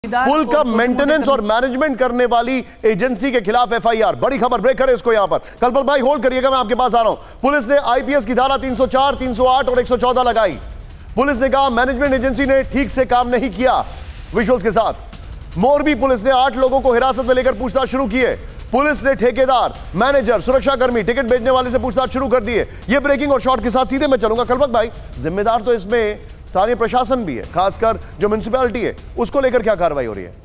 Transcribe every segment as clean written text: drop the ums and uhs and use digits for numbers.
पुल का मेंटेनेंस और मैनेजमेंट करने वाली एजेंसी के खिलाफ एफआईआर। बड़ी खबर, ब्रेक करें इसको यहां पर। कल्पल भाई होल्ड करिएगा, मैं आपके पास आ रहा हूं। पुलिस ने आईपीएस की धारा 304, 308 और 114 लगाई। पुलिस ने कहा मैनेजमेंट एजेंसी ने ठीक से काम नहीं किया। विजुअल्स के साथ मोरबी पुलिस ने 8 लोगों को हिरासत में लेकर पूछताछ शुरू की है। पुलिस ने ठेकेदार, मैनेजर, सुरक्षाकर्मी, टिकट बेचने वाले से पूछताछ शुरू कर दी है। ये ब्रेकिंग और शॉर्ट के साथ सीधे मैं चलूंगा। कल्पक भाई, जिम्मेदार तो इसमें स्थानीय प्रशासन भी है, खासकर जो म्युनिसिपैलिटी है, उसको लेकर क्या कार्रवाई हो रही है?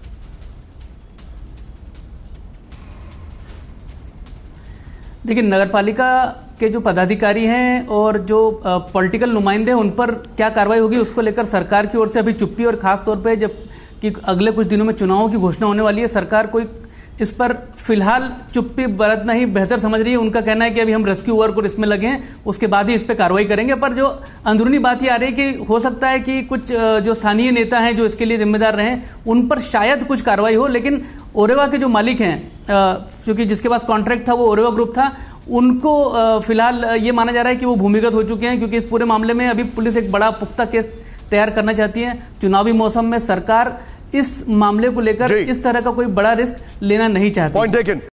देखिए, नगरपालिका के जो पदाधिकारी हैं और जो पॉलिटिकल नुमाइंदे हैं, उन पर क्या कार्रवाई होगी उसको लेकर सरकार की ओर से अभी चुप्पी, और खास तौर पे जब कि अगले कुछ दिनों में चुनावों की घोषणा होने वाली है, सरकार कोई इस पर फिलहाल चुप्पी बरतना ही बेहतर समझ रही है। उनका कहना है कि अभी हम रेस्क्यू वर्क और इसमें लगे हैं, उसके बाद ही इस पर कार्रवाई करेंगे। पर जो अंदरूनी बात ये आ रही है कि हो सकता है कि कुछ जो स्थानीय नेता हैं जो इसके लिए जिम्मेदार रहे, उन पर शायद कुछ कार्रवाई हो, लेकिन ओरेवा के जो मालिक हैं, क्योंकि जिसके पास कॉन्ट्रैक्ट था वो ओरेवा ग्रुप था, उनको फिलहाल ये माना जा रहा है कि वो भूमिगत हो चुके हैं, क्योंकि इस पूरे मामले में अभी पुलिस एक बड़ा पुख्ता केस तैयार करना चाहती है। चुनावी मौसम में सरकार इस मामले को लेकर इस तरह का कोई बड़ा रिस्क लेना नहीं चाहती। Point taken.